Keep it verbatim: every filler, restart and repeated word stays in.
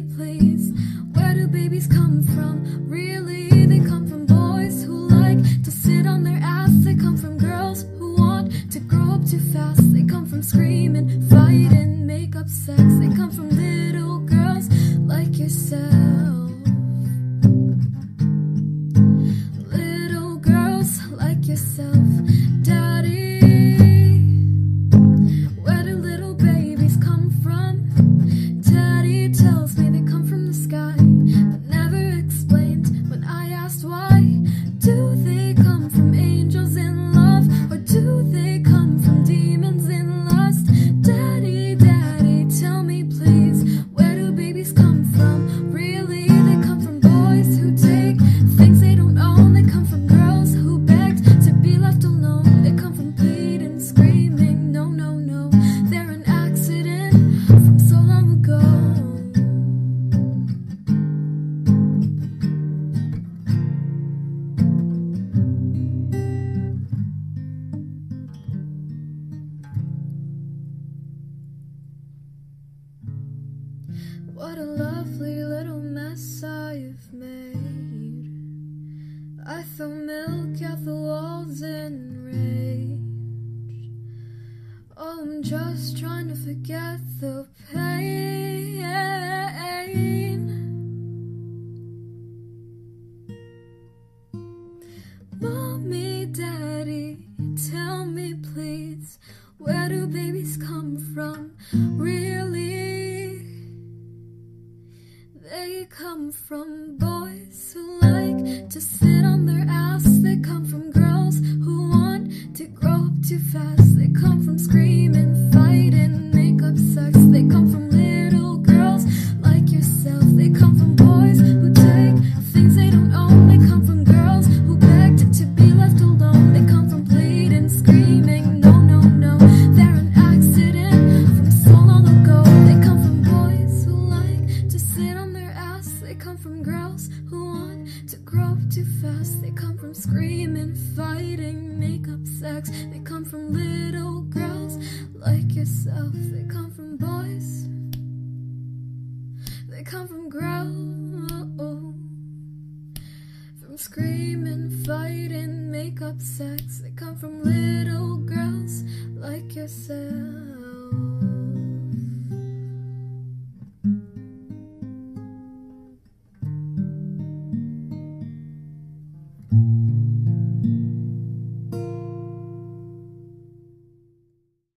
me please, where do babies come from? Really, they come from boys who like to sit on their ass. They come from girls who want to grow up too fast. They come from screaming, fighting, make up sex. They come from little girls like yourself. Little girls like yourself. Daddy, where do little babies come from? Daddy tells me they come from the sky, but never explained when I asked why. Do they come from angels in love, or do they come from demons in lust? Daddy, daddy, tell me please, where do babies come from? Really, they come from boys who take things they don't own. They come from girls who begged to be left alone. They come from pleading, screaming, no, no, no, they're an accident from so long ago. What a lovely little mess I've made. I throw milk at the walls in rage. Oh, I'm just trying to forget the pain. Mommy, Daddy, tell me please, where do babies come from? Really, they come from boys who like to sit on their ass. They come from girls who want to grow up too fast. They come from screaming, fighting, make up sex. They come from little girls like yourself. They come from boys who take things they don't own. They come from girls who begged to be left alone. They come from pleading, screaming, no, no, no, they're an accident from so long ago. They come from boys who like to sit on their ass. They come from girls who want to grow up too fast. They come from screaming, fighting, make up sex. They come from little girls like yourself. They come from boys. They come from girls from screaming, fighting, make up sex. They come from little girls like yourself.